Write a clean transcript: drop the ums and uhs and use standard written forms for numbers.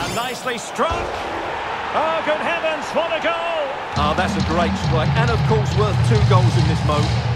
Nicely struck. Oh, good heavens, what a goal! Oh, that's a great strike, and of course worth 2 goals in this mode.